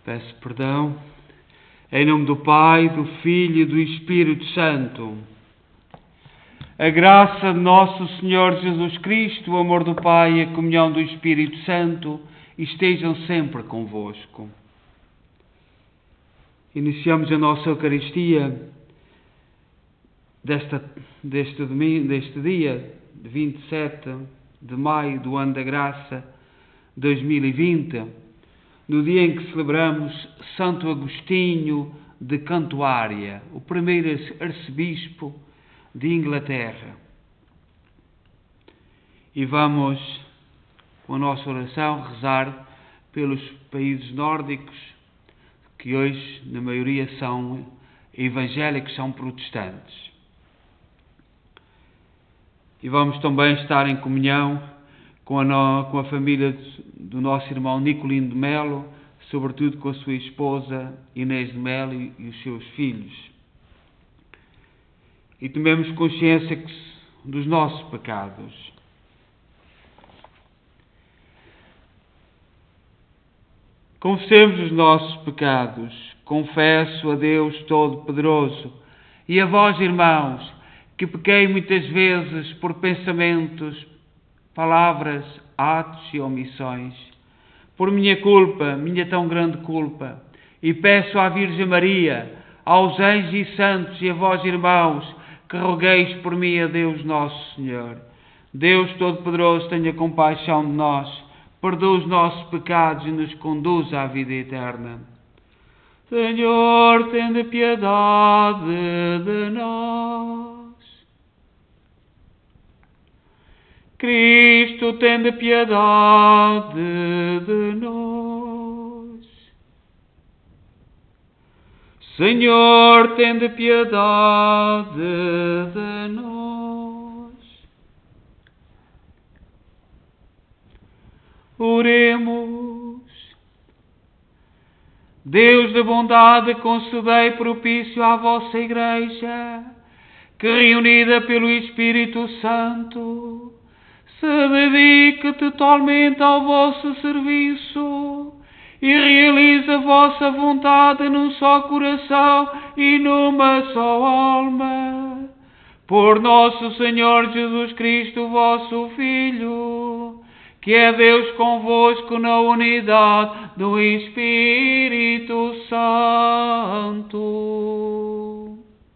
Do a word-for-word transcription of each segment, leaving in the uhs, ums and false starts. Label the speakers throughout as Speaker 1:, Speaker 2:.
Speaker 1: Peço perdão. Em nome do Pai, do Filho e do Espírito Santo. A graça de nosso Senhor Jesus Cristo, o amor do Pai e a comunhão do Espírito Santo estejam sempre convosco. Iniciamos a nossa Eucaristia desta, deste, domingo, deste dia, de vinte e sete de maio do ano da graça dois mil e vinte, no dia em que celebramos Santo Agostinho de Cantuária, o primeiro arcebispo de Inglaterra. E vamos, com a nossa oração, rezar pelos países nórdicos, que hoje, na maioria, são evangélicos, são protestantes. E vamos também estar em comunhão com a, no, com a família do nosso irmão Nicolino de Melo, sobretudo com a sua esposa Inês de Melo e, e os seus filhos. E tomemos consciência dos nossos pecados. Confessemos os nossos pecados. Confesso a Deus Todo-Poderoso e a vós, irmãos, que pequei muitas vezes por pensamentos, palavras, atos e omissões, por minha culpa, minha tão grande culpa, e peço à Virgem Maria, aos anjos e santos e a vós, irmãos, que rogueis por mim a Deus Nosso Senhor. Deus Todo-Poderoso tenha compaixão de nós, perdoa os nossos pecados e nos conduza à vida eterna. Senhor, tende piedade de nós. Cristo, tende piedade de nós. Senhor, tende piedade de nós. Oremos. Deus da bondade, concedei propício à vossa Igreja, que reunida pelo Espírito Santo, se dedique totalmente ao vosso serviço e realize a vossa vontade num só coração e numa só alma. Por nosso Senhor Jesus Cristo, vosso Filho, que é Deus convosco na unidade do Espírito Santo.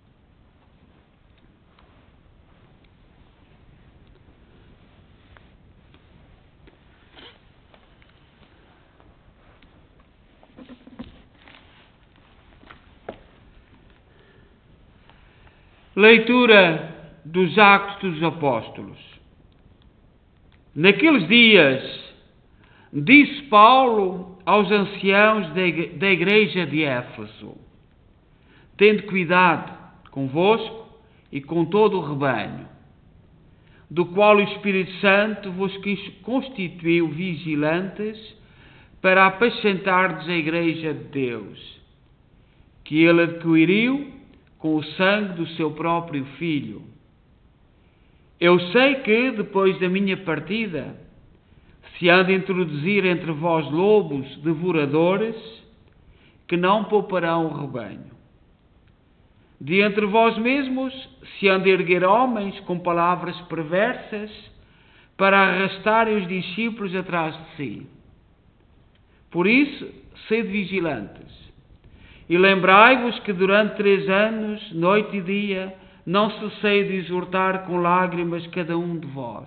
Speaker 1: Leitura dos Atos dos Apóstolos. Naqueles dias, disse Paulo aos anciãos da igreja de Éfeso: tende cuidado convosco e com todo o rebanho, do qual o Espírito Santo vos constituiu vigilantes para apacentardes a igreja de Deus, que ele adquiriu com o sangue do seu próprio Filho. Eu sei que, depois da minha partida, se há de introduzir entre vós lobos devoradores, que não pouparão o rebanho. De entre vós mesmos se hão de erguer homens com palavras perversas, para arrastarem os discípulos atrás de si. Por isso, sede vigilantes. E lembrai-vos que durante três anos, noite e dia, não cessei de exortar com lágrimas cada um de vós.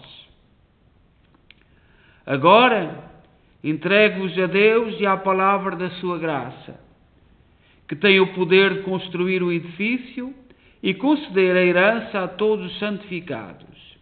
Speaker 1: Agora, entrego-vos a Deus e à palavra da sua graça, que tem o poder de construir o edifício e conceder a herança a todos os santificados.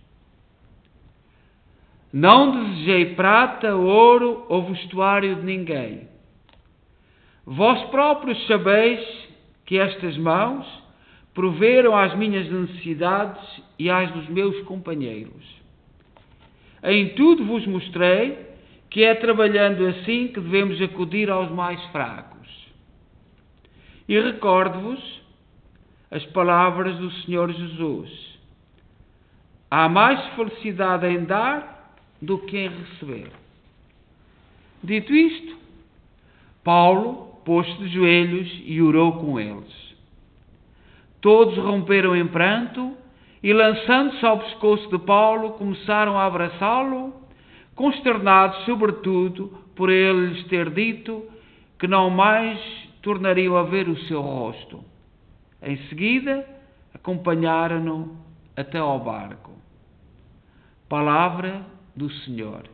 Speaker 1: Não desejei prata, ouro ou vestuário de ninguém. Vós próprios sabeis que estas mãos proveram às minhas necessidades e às dos meus companheiros. Em tudo vos mostrei que é trabalhando assim que devemos acudir aos mais fracos. E recordo-vos as palavras do Senhor Jesus: há mais felicidade em dar do que em receber. Dito isto, Paulo pôs-se de joelhos e orou com eles. Todos romperam em pranto e, lançando-se ao pescoço de Paulo, começaram a abraçá-lo, consternados sobretudo por ele lhes ter dito que não mais tornariam a ver o seu rosto. Em seguida, acompanharam-no até ao barco. Palavra do Senhor.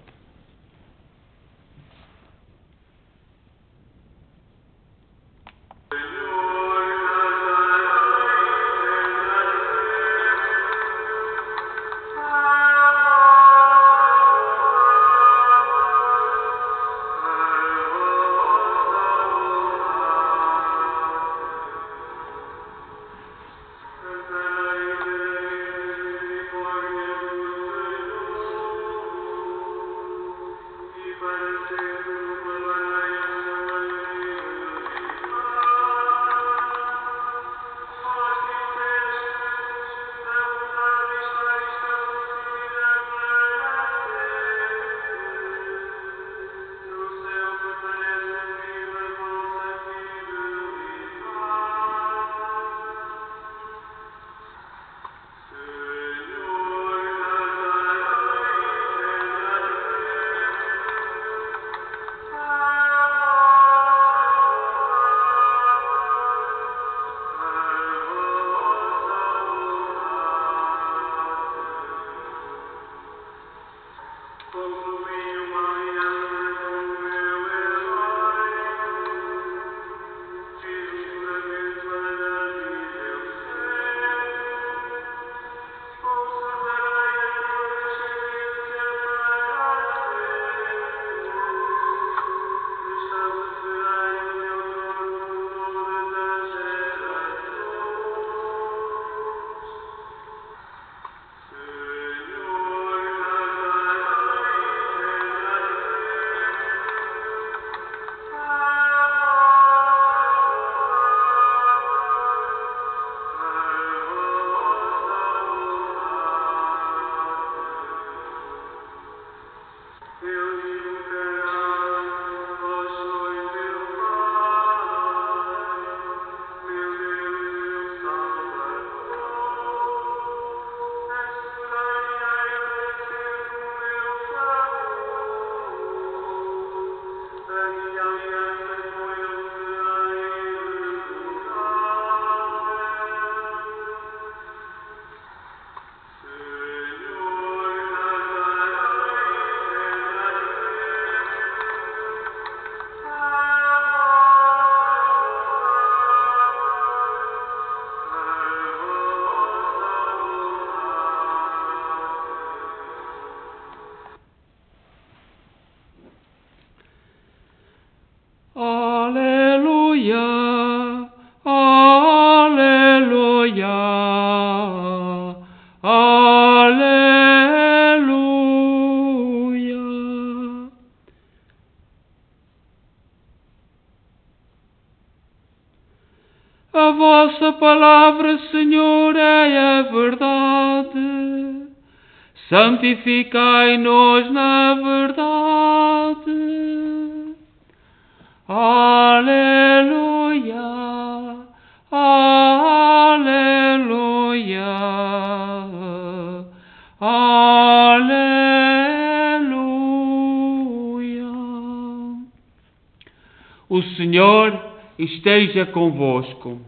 Speaker 2: A vossa palavra, Senhor, é a verdade. Santificai-nos na verdade. Aleluia, aleluia, aleluia. O Senhor esteja convosco.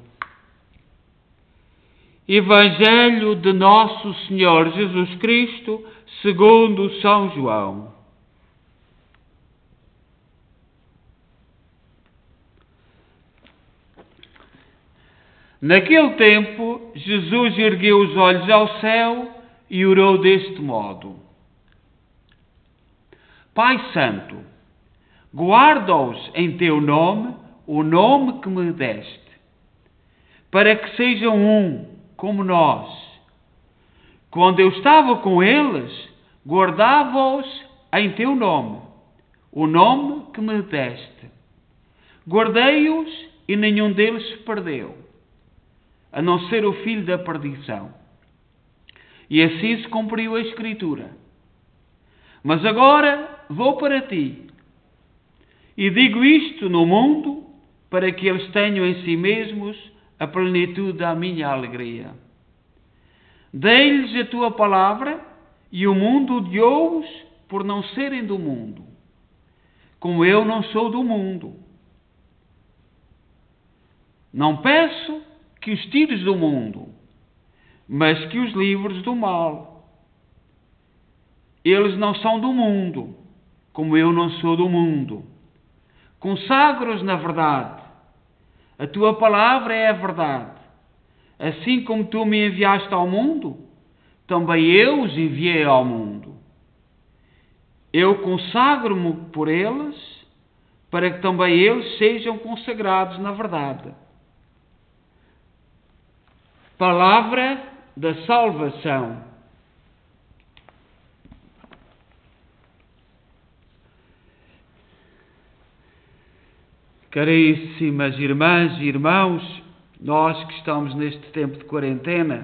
Speaker 2: Evangelho de Nosso Senhor Jesus Cristo, segundo São João. Naquele tempo, Jesus ergueu os olhos ao céu e orou deste modo: Pai Santo, guarda-os em teu nome, o nome que me deste, para que sejam um, como nós. Quando eu estava com eles, guardava-os em teu nome, o nome que me deste. Guardei-os e nenhum deles se perdeu, a não ser o filho da perdição. E assim se cumpriu a Escritura. Mas agora vou para ti, e digo isto no mundo,
Speaker 1: para que eles tenham em si mesmos a plenitude da minha alegria. Dei-lhes a tua palavra e o mundo odiou-os por não serem do mundo, como eu não sou do mundo. Não peço que os tires do mundo, mas que os livres do mal. Eles não são do mundo, como eu não sou do mundo. Consagro-os na verdade. A tua palavra é a verdade. Assim como tu me enviaste ao mundo, também eu os enviei ao mundo. Eu consagro-me por eles, para que também eles sejam consagrados na verdade. Palavra da salvação. Caríssimas irmãs e irmãos, nós que estamos neste tempo de quarentena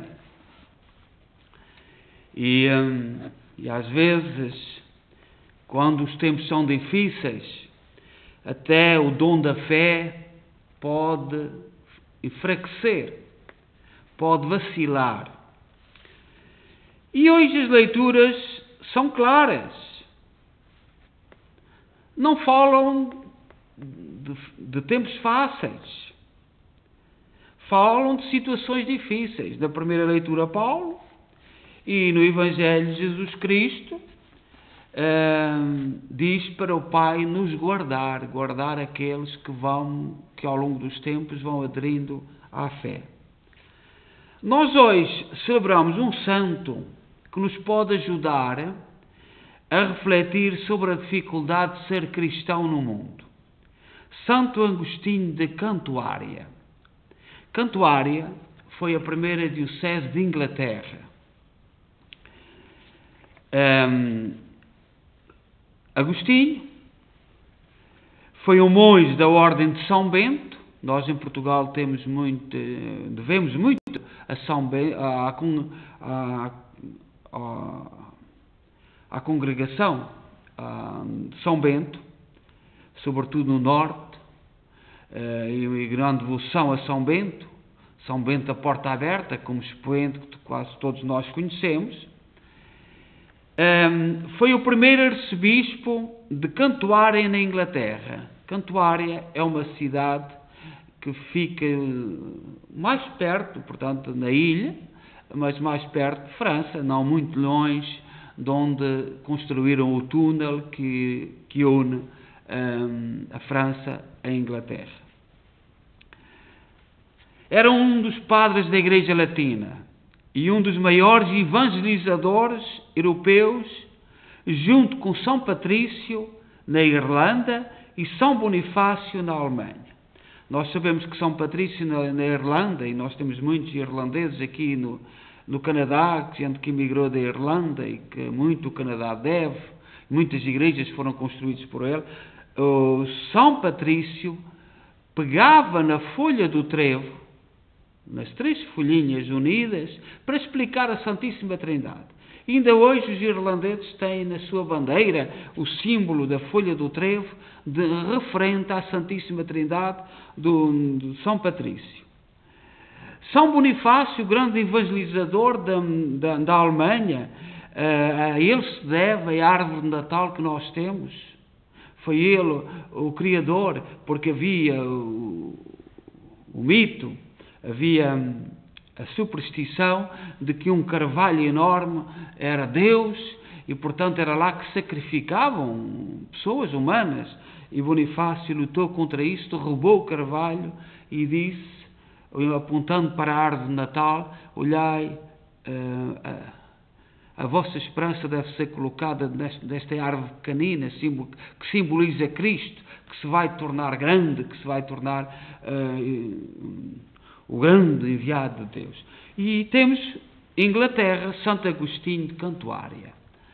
Speaker 1: e, hum, e às vezes, quando os tempos são difíceis, até o dom da fé pode enfraquecer, pode vacilar. E hoje as leituras são claras. Não falam de, de tempos fáceis. Falam de situações difíceis. Na primeira leitura, Paulo, e no Evangelho de Jesus Cristo, hum, diz para o Pai nos guardar, guardar aqueles que vão, que ao longo dos tempos vão aderindo à fé. Nós hoje celebramos um santo que nos pode ajudar a refletir sobre a dificuldade de ser cristão no mundo. Santo Agostinho de Cantuária. Cantuária foi a primeira diocese de Inglaterra. Um, Agostinho foi um monge da Ordem de São Bento. Nós em Portugal temos muito, devemos muito a São Bento, à, à, à, à congregação de São Bento, sobretudo no norte, e grande devoção a São Bento, São Bento da Porta Aberta, como expoente que quase todos nós conhecemos. Foi o primeiro arcebispo de Cantuária na Inglaterra. Cantuária é uma cidade que fica mais perto, portanto, na ilha, mas mais perto de França, não muito longe de onde construíram o túnel que, que une um, a França à Inglaterra. Era um dos padres da Igreja Latina e um dos maiores evangelizadores europeus, junto com São Patrício na Irlanda e São Bonifácio na Alemanha. Nós sabemos que São Patrício na, na Irlanda, e nós temos muitos irlandeses aqui no, no Canadá, gente que emigrou da Irlanda e que muito o Canadá deve, muitas igrejas foram construídas por ele. O São Patrício pegava na folha do trevo, nas três folhinhas unidas, para explicar a Santíssima Trindade. Ainda hoje os irlandeses têm na sua bandeira o símbolo da folha do trevo de, referente à Santíssima Trindade do, do São Patrício. São Bonifácio, grande evangelizador da, da, da Alemanha, a ele se deve a árvore de Natal que nós temos. Foi ele o criador, porque havia o, o mito, havia a superstição de que um carvalho enorme era Deus e, portanto, era lá que sacrificavam pessoas humanas. E Bonifácio lutou contra isto, roubou o carvalho e disse, apontando para a árvore de Natal, olhai, uh, a, a vossa esperança deve ser colocada nesta, nesta árvore pequenina, que simboliza Cristo, que se vai tornar grande, que se vai tornar uh, o grande enviado de Deus. E temos Inglaterra, Santo Agostinho de Cantuária.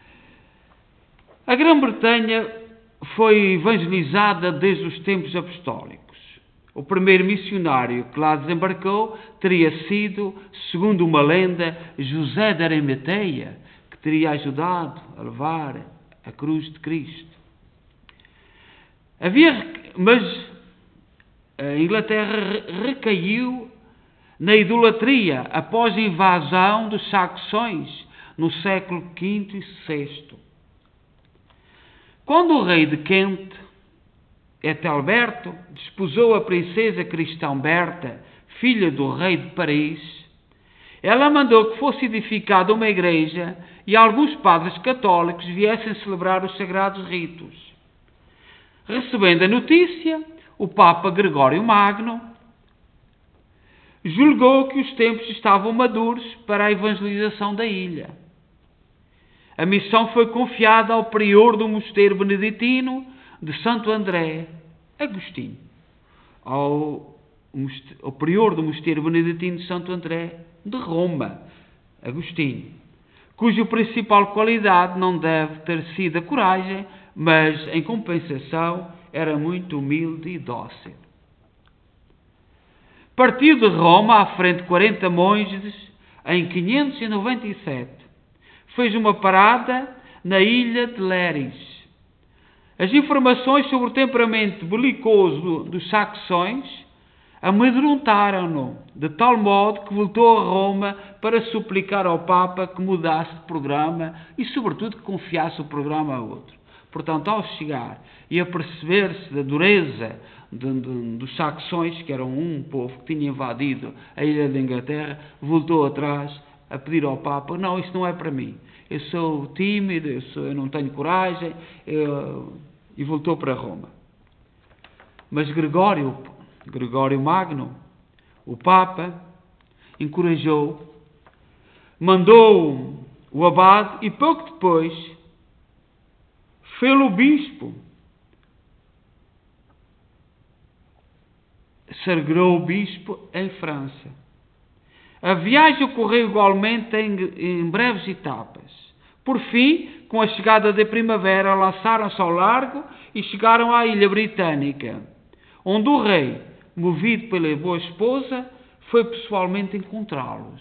Speaker 1: A Grã-Bretanha foi evangelizada desde os tempos apostólicos. O primeiro missionário que lá desembarcou teria sido, segundo uma lenda, José de Arimateia, que teria ajudado a levar a cruz de Cristo. Havia, mas a Inglaterra recaiu na idolatria após a invasão dos saxões no século quinto e sexto. Quando o rei de Kent, Ethelberto, desposou a princesa cristã Berta, filha do rei de Paris, ela mandou que fosse edificada uma igreja e alguns padres católicos viessem celebrar os sagrados ritos. Recebendo a notícia, o Papa Gregório Magno julgou que os tempos estavam maduros para a evangelização da ilha. A missão foi confiada ao prior do mosteiro beneditino de Santo André, Agostinho, ao, ao prior do mosteiro beneditino de Santo André de Roma, Agostinho, cuja principal qualidade não deve ter sido a coragem, mas, em compensação, era muito humilde e dócil. Partiu de Roma à frente de quarenta monges em quinhentos e noventa e sete. Fez uma parada na ilha de Léris. As informações sobre o temperamento belicoso dos saxões amedrontaram-no, de tal modo que voltou a Roma para suplicar ao Papa que mudasse de programa e, sobretudo, que confiasse o programa a outro. Portanto, ao chegar e a perceber-se da dureza de, de, dos saxões, que eram um povo que tinha invadido a ilha de Inglaterra, voltou atrás a pedir ao Papa: não, isso não é para mim, eu sou tímido, eu, sou, eu não tenho coragem, eu... e voltou para Roma. Mas Gregório, Gregório Magno, o Papa, encorajou, mandou o abade e pouco depois fê-lo bispo. Sagrou o bispo em França. A viagem ocorreu igualmente em, em breves etapas. Por fim, com a chegada da primavera, lançaram-se ao largo e chegaram à ilha britânica, onde o rei, movido pela boa esposa, foi pessoalmente encontrá-los.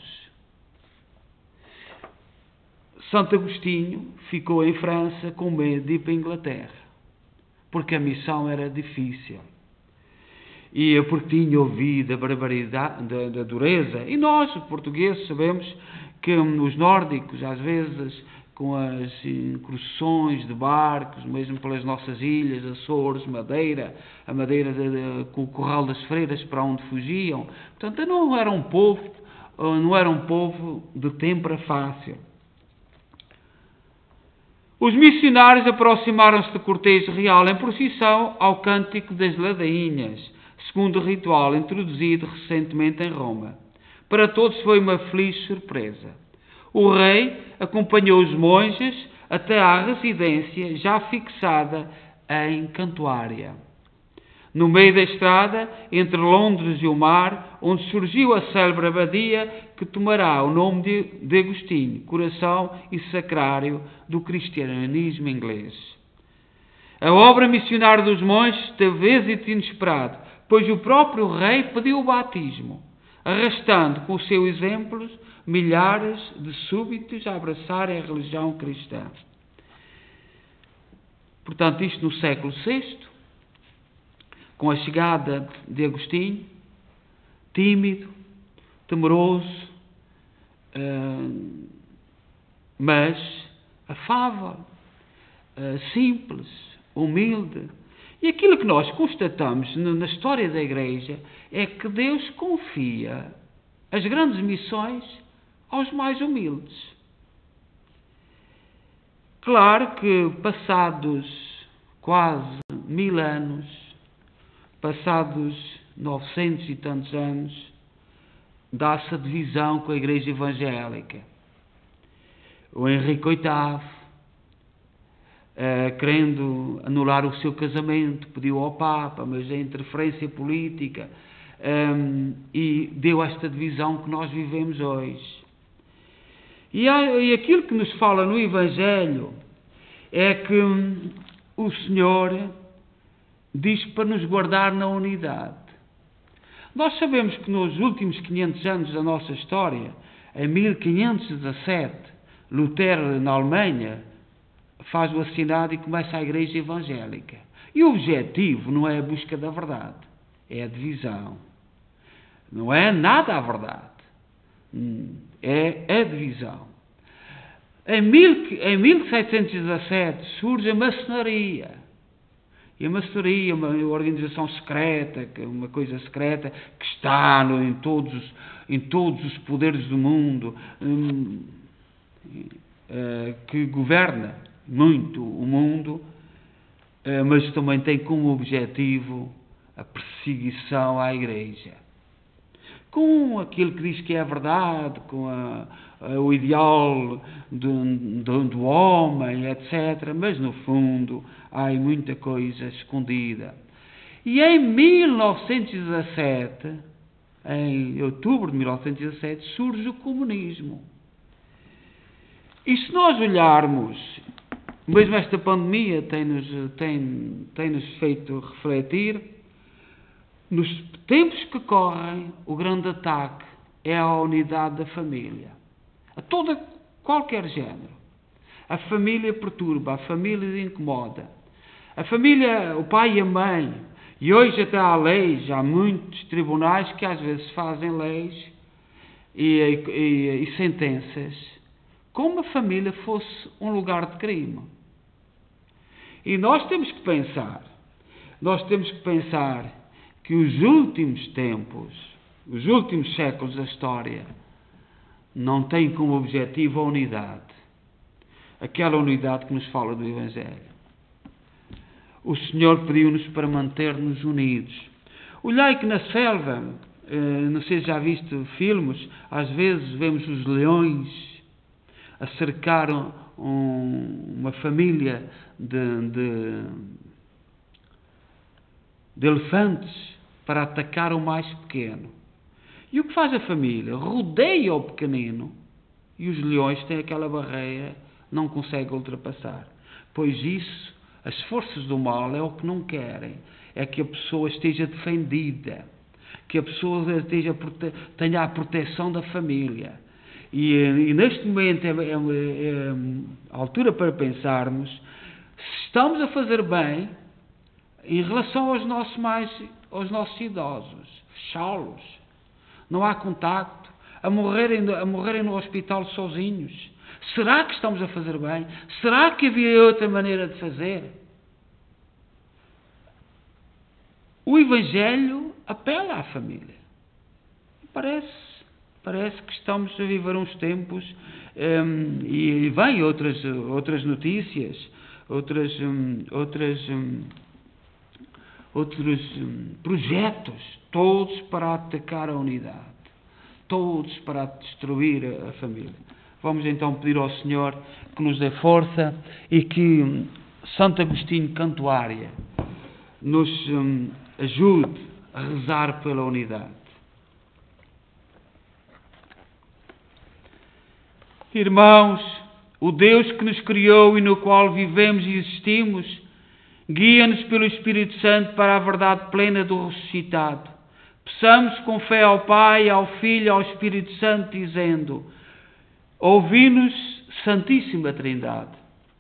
Speaker 1: Santo Agostinho ficou em França com medo de ir para a Inglaterra, porque a missão era difícil. E porque tinha ouvido a barbaridade, da, da dureza. E nós, os portugueses, sabemos que os nórdicos, às vezes, com as incursões de barcos, mesmo pelas nossas ilhas, Açores, Madeira, a Madeira de, de, com o Corral das Freiras para onde fugiam. Portanto, não era um povo, não era um povo de têmpera fácil. Os missionários aproximaram-se da cortejo real em procissão ao cântico das ladainhas, segundo o ritual introduzido recentemente em Roma. Para todos foi uma feliz surpresa. O rei acompanhou os monges até à residência já fixada em Cantuária, no meio da estrada entre Londres e o mar, onde surgiu a célebre abadia que tomará o nome de, de Agostinho, coração e sacrário do cristianismo inglês. A obra missionária dos monges teve êxito inesperado, pois o próprio rei pediu o batismo, arrastando com o seu exemplo milhares de súbitos a abraçarem a religião cristã. Portanto, isto no século sexto, com a chegada de Agostinho, tímido, temeroso, uh, mas afável, uh, simples, humilde. E aquilo que nós constatamos na história da Igreja é que Deus confia as grandes missões aos mais humildes. Claro que passados quase mil anos, passados novecentos e tantos anos, dá-se a divisão com a Igreja Evangélica. O Henrique oitavo, Uh, querendo anular o seu casamento, pediu ao Papa, mas a interferência política um, e deu esta divisão que nós vivemos hoje. E, há, e aquilo que nos fala no Evangelho é que um, o Senhor diz para nos guardar na unidade. Nós sabemos que nos últimos quinhentos anos da nossa história, em mil quinhentos e dezassete, Lutero na Alemanha faz o assinado e começa a Igreja Evangélica. E o objetivo não é a busca da verdade, é a divisão. Não é nada a verdade. É a divisão. Em, mil, em mil setecentos e dezassete surge a maçonaria. E a maçonaria é uma organização secreta, uma coisa secreta, que está no, em, todos os, em todos os poderes do mundo, hum, uh, que governa muito o mundo, uh, mas também tem como objetivo a perseguição à Igreja. Com aquilo que diz que é a verdade, com a, a, o ideal do, do, do homem, etcétera. Mas, no fundo, há aí muita coisa escondida. E em mil novecentos e dezassete, em outubro de mil novecentos e dezassete, surge o comunismo. E se nós olharmos, mesmo esta pandemia tem-nos tem, tem-nos feito refletir, nos tempos que correm, o grande ataque é à unidade da família. A toda, qualquer género. A família perturba, a família incomoda. A família, o pai e a mãe, e hoje até há leis, há muitos tribunais que às vezes fazem leis e, e, e sentenças, como a família fosse um lugar de crime. E nós temos que pensar, nós temos que pensar que os últimos tempos, os últimos séculos da história, não têm como objetivo a unidade. Aquela unidade que nos fala do Evangelho. O Senhor pediu-nos para manter-nos unidos. Olhai que na selva, não sei se já viste filmes, às vezes vemos os leões a cercar um, uma família de, de, de elefantes para atacar o mais pequeno. E o que faz a família? Rodeia o pequenino e os leões têm aquela barreira, não conseguem ultrapassar. Pois isso, as forças do mal é o que não querem. É que a pessoa esteja defendida, que a pessoa esteja, tenha a proteção da família. E, e neste momento é, é, é a altura para pensarmos se estamos a fazer bem em relação aos nossos mais, aos nossos idosos, fechá-los, não há contacto, a morrerem, a morrerem no hospital sozinhos. Será que estamos a fazer bem? Será que havia outra maneira de fazer? O Evangelho apela à família. Parece, parece que estamos a viver uns tempos um, e vêm outras, outras notícias, outras, um, outras, um, outros um, projetos, todos para atacar a unidade, todos para destruir a, a família. Vamos então pedir ao Senhor que nos dê força e que um, Santo Agostinho Cantuária nos um, ajude a rezar pela unidade. Irmãos, o Deus que nos criou e no qual vivemos e existimos, guia-nos pelo Espírito Santo para a verdade plena do ressuscitado. Peçamos com fé ao Pai, ao Filho e ao Espírito Santo, dizendo: ouvi-nos, Santíssima Trindade.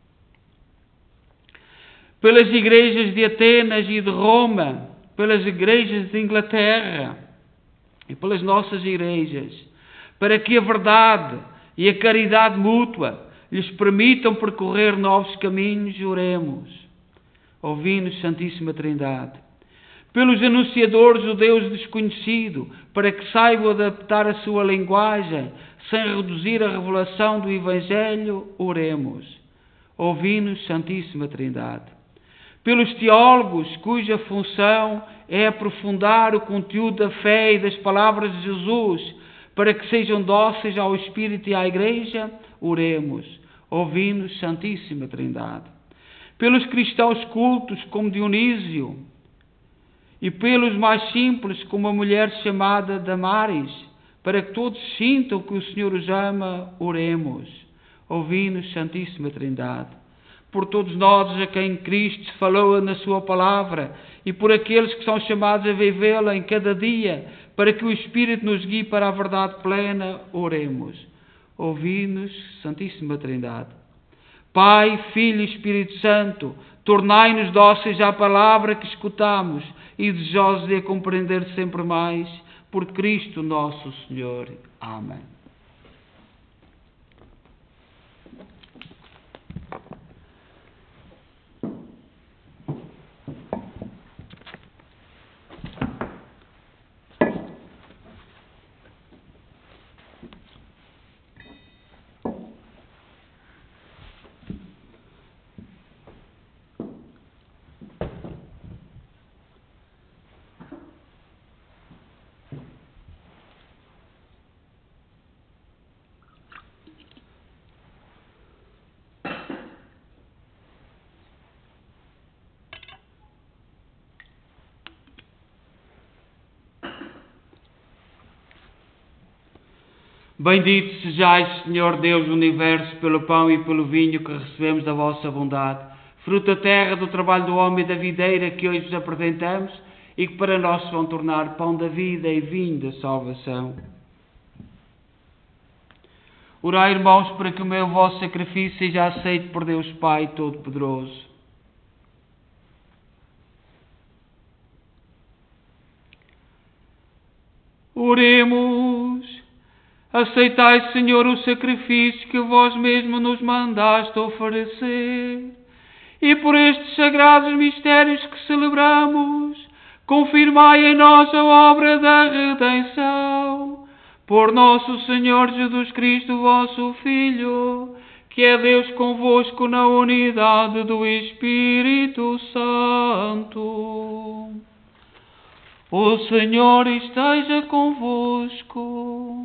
Speaker 1: Pelas igrejas de Atenas e de Roma, pelas igrejas de Inglaterra e pelas nossas igrejas, para que a verdade e a caridade mútua lhes permitam percorrer novos caminhos, oremos. Ouvi-nos, Santíssima Trindade. Pelos anunciadores do Deus desconhecido, para que saibam adaptar a sua linguagem, sem reduzir a revelação do Evangelho, oremos. Ouvi-nos, Santíssima Trindade. Pelos teólogos, cuja função é aprofundar o conteúdo da fé e das palavras de Jesus, para que sejam dóceis ao Espírito e à Igreja, oremos. Ouvi-nos, Santíssima Trindade. Pelos cristãos cultos, como Dionísio, e pelos mais simples, como a mulher chamada Damaris, para que todos sintam que o Senhor os ama, oremos. Ouvi-nos, Santíssima Trindade. Por todos nós a quem Cristo falou na sua palavra e por aqueles que são chamados a vivê-la em cada dia, para que o Espírito nos guie para a verdade plena, oremos. Ouvi-nos, Santíssima Trindade. Pai, Filho e Espírito Santo, tornai-nos dóceis à palavra que escutamos e desejosos de a compreender sempre mais, por Cristo nosso Senhor. Amém. Bendito sejais, Senhor Deus do Universo, pelo pão e pelo vinho que recebemos da vossa bondade, fruto da terra, do trabalho do homem e da videira que hoje vos apresentamos e que para nós se vão tornar pão da vida e vinho da salvação. Orai, irmãos, para que o meu vosso sacrifício seja aceito por Deus Pai Todo-Poderoso. Oremos. Aceitai, Senhor, o sacrifício que vós mesmo nos mandaste oferecer, e por estes sagrados mistérios que celebramos, confirmai em nós a obra da redenção, por nosso Senhor Jesus Cristo, vosso Filho, que é Deus convosco na unidade do Espírito Santo. O Senhor esteja convosco.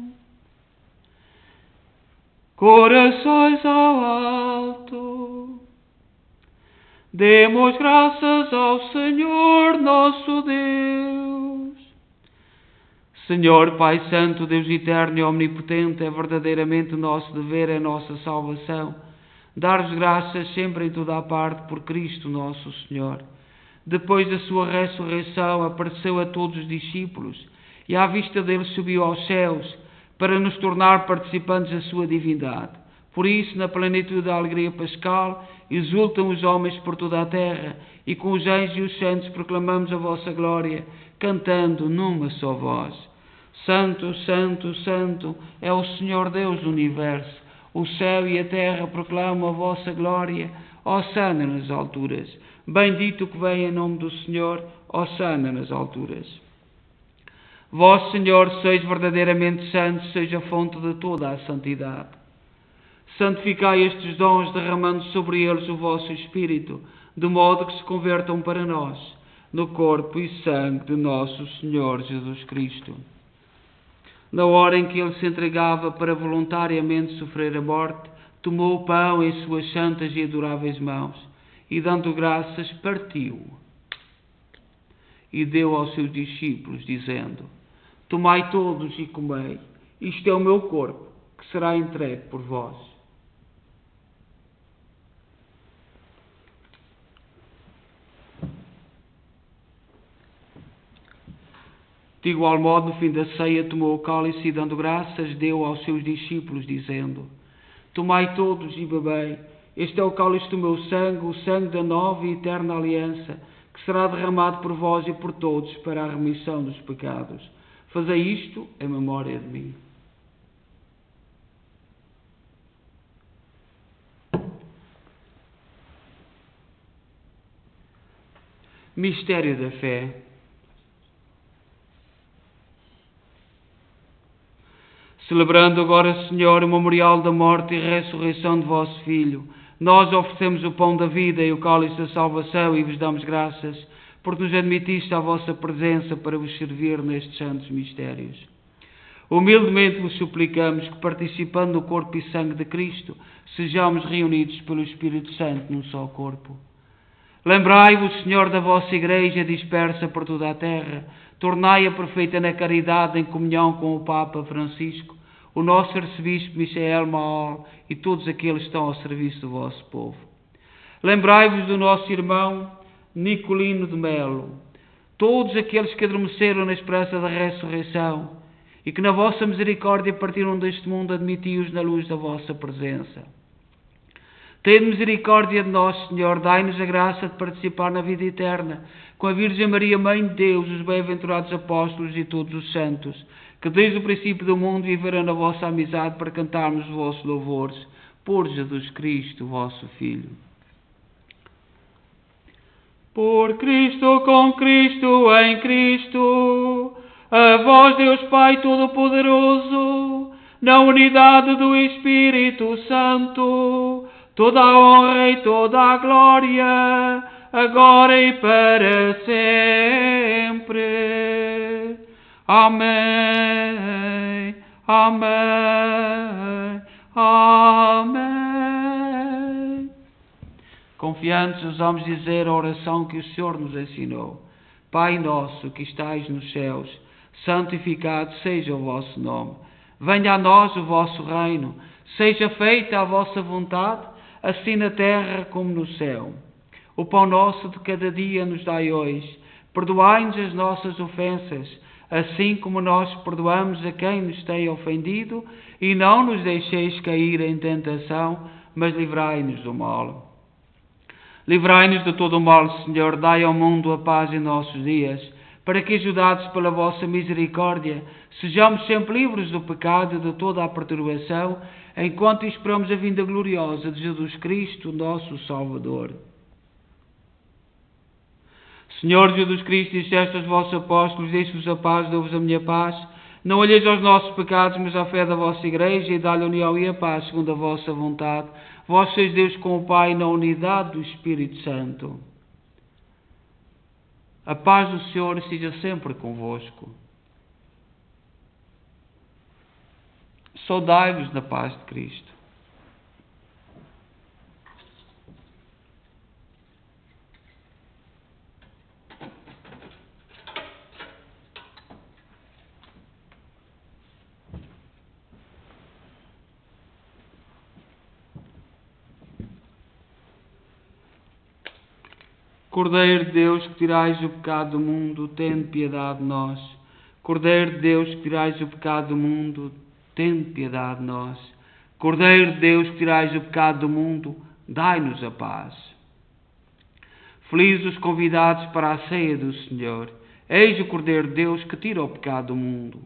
Speaker 1: Corações ao alto, demos graças ao Senhor nosso Deus. Senhor, Pai Santo, Deus eterno e omnipotente, é verdadeiramente o nosso dever, é a nossa salvação, dar-vos graças sempre em toda a parte por Cristo nosso Senhor. Depois da sua ressurreição, apareceu a todos os discípulos e à vista deles subiu aos céus, para nos tornar participantes da sua divindade. Por isso, na plenitude da alegria pascal, exultam os homens por toda a terra, e com os anjos e os santos proclamamos a vossa glória, cantando numa só voz. Santo, Santo, Santo é o Senhor Deus do Universo. O céu e a terra proclamam a vossa glória. Hosana nas alturas. Bendito que vem em nome do Senhor. Hosana nas alturas. Vós, Senhor, sois verdadeiramente santos, seja a fonte de toda a santidade. Santificai estes dons, derramando sobre eles o vosso Espírito, de modo que se convertam para nós, no corpo e sangue de nosso Senhor Jesus Cristo. Na hora em que ele se entregava para voluntariamente sofrer a morte, tomou o pão em suas santas e adoráveis mãos, e dando graças, partiu e deu aos seus discípulos, dizendo: Tomai todos e comei, isto é o meu corpo, que será entregue por vós. De igual modo, no fim da ceia, tomou o cálice e, dando graças, deu aos seus discípulos, dizendo: Tomai todos e bebei, este é o cálice do meu sangue, o sangue da nova e eterna aliança, que será derramado por vós e por todos para a remissão dos pecados. Fazei isto em memória de mim. Mistério da fé. Celebrando agora, Senhor, o memorial da morte e ressurreição de vosso Filho, nós oferecemos o pão da vida e o cálice da salvação e vos damos graças, porque nos admitiste à vossa presença para vos servir nestes santos mistérios. Humildemente vos suplicamos que, participando no corpo e sangue de Cristo, sejamos reunidos pelo Espírito Santo num só corpo. Lembrai-vos, Senhor, da vossa Igreja dispersa por toda a terra, tornai-a perfeita na caridade em comunhão com o Papa Francisco, o nosso arcebispo Michael Maol e todos aqueles que estão ao serviço do vosso povo. Lembrai-vos do nosso irmão Nicolino de Melo, todos aqueles que adormeceram na esperança da ressurreição e que na vossa misericórdia partiram deste mundo, admiti-os na luz da vossa presença. Tende misericórdia de nós, Senhor, dai-nos a graça de participar na vida eterna, com a Virgem Maria, Mãe de Deus, os bem-aventurados apóstolos e todos os santos, que desde o princípio do mundo viveram na vossa amizade para cantarmos os vossos louvores, por Jesus Cristo, vosso Filho. Por Cristo, com Cristo, em Cristo, a vós, Deus Pai Todo-Poderoso, na unidade do Espírito Santo, toda a honra e toda a glória, agora e para sempre. Amém, amém, amém. Confiantes, ousamos dizer a oração que o Senhor nos ensinou. Pai nosso que estais nos céus, santificado seja o vosso nome. Venha a nós o vosso reino, seja feita a vossa vontade, assim na terra como no céu. O pão nosso de cada dia nos dai hoje. Perdoai-nos as nossas ofensas, assim como nós perdoamos a quem nos tem ofendido, e não nos deixeis cair em tentação, mas livrai-nos do mal. Livrai-nos de todo o mal, Senhor, dai ao mundo a paz em nossos dias, para que, ajudados pela vossa misericórdia, sejamos sempre livres do pecado e de toda a perturbação, enquanto esperamos a vinda gloriosa de Jesus Cristo, nosso Salvador. Senhor Jesus Cristo, disseste aos vossos apóstolos, deixe-vos a paz, dou-vos a minha paz. Não olheis aos nossos pecados, mas à fé da vossa Igreja, e dá-lhe a união e a paz, segundo a vossa vontade. Vós sois Deus com o Pai, na unidade do Espírito Santo. A paz do Senhor seja sempre convosco. Saudai-vos na paz de Cristo. Cordeiro de Deus, que tirais o pecado do mundo, tende piedade de nós. Cordeiro de Deus, que tirais o pecado do mundo, tende piedade de nós. Cordeiro de Deus, que tirais o pecado do mundo, dai-nos a paz. Felizes os convidados para a ceia do Senhor. Eis o Cordeiro de Deus que tira o pecado do mundo.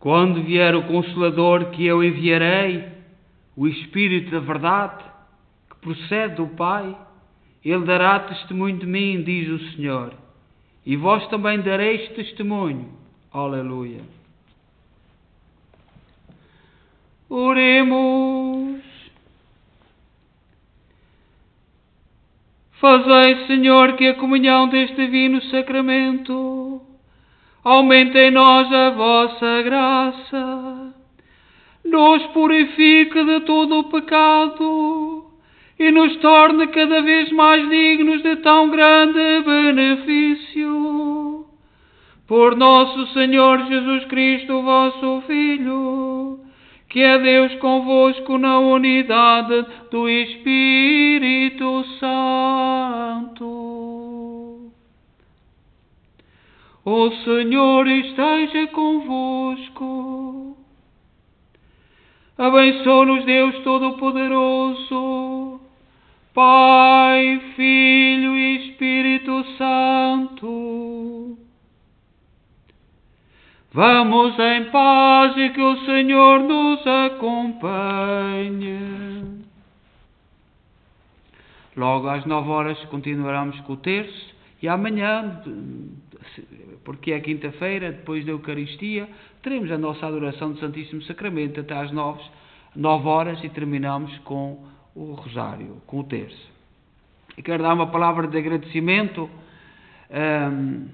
Speaker 1: Quando vier o Consolador que eu enviarei, o Espírito da verdade, que procede do Pai, Ele dará testemunho de mim, diz o Senhor. E vós também dareis testemunho. Aleluia. Oremos. Fazei, Senhor, que a comunhão deste divino sacramento aumente em nós a vossa graça, nos purifique de todo o pecado e nos torne cada vez mais dignos de tão grande benefício. Por nosso Senhor Jesus Cristo, vosso Filho, que é Deus convosco na unidade do Espírito Santo. O Senhor esteja convosco. Abençoe-nos Deus Todo-Poderoso, Pai, Filho e Espírito Santo. Vamos em paz e que o Senhor nos acompanhe. Logo às nove horas continuaremos com o terço e amanhã, porque é quinta-feira, depois da Eucaristia, teremos a nossa adoração do Santíssimo Sacramento até às nove, nove horas e terminamos com o Rosário, com o terço. E quero dar uma palavra de agradecimento. Um,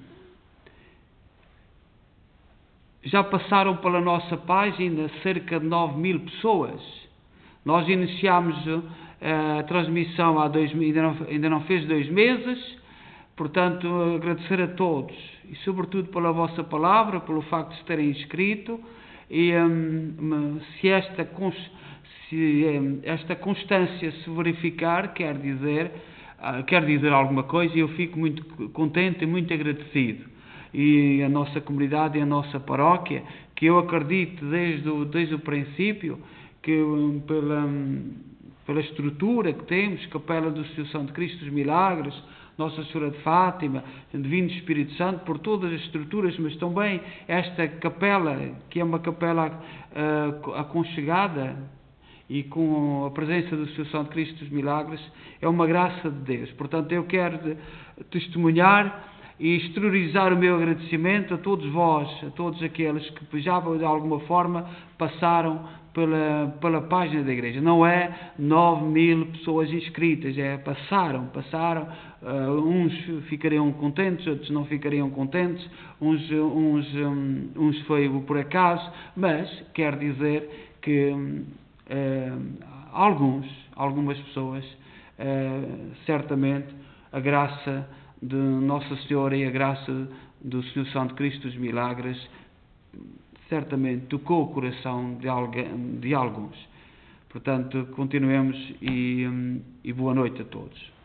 Speaker 1: já passaram pela nossa página cerca de nove mil pessoas. Nós iniciámos a transmissão há dois, ainda, não, ainda não fez dois meses, portanto agradecer a todos e sobretudo pela vossa palavra, pelo facto de se terem inscrito e um, se, esta, se um, esta constância se verificar, quer dizer, uh, quer dizer alguma coisa, e eu fico muito contente e muito agradecido. E a nossa comunidade e a nossa paróquia, que eu acredito desde o, desde o princípio, que um, pela, um, pela estrutura que temos, Capela do Senhor Santo Cristo dos Milagres, Nossa Senhora de Fátima, Divino Espírito Santo, por todas as estruturas, mas também esta capela, que é uma capela uh, aconchegada e com a presença do Senhor Santo Cristo dos Milagres, é uma graça de Deus. Portanto, eu quero de, testemunhar e exteriorizar o meu agradecimento a todos vós, a todos aqueles que já de alguma forma passaram pela, pela página da Igreja. Não é nove mil pessoas inscritas, é passaram, passaram, uh, uns ficariam contentes, outros não ficariam contentes, uns, uns, um, uns foi por acaso, mas quer dizer que uh, alguns, algumas pessoas, uh, certamente a graça de Nossa Senhora e a graça do Senhor Santo Cristo dos Milagres certamente tocou o coração de, alguém, de alguns. Portanto, continuemos e, e boa noite a todos.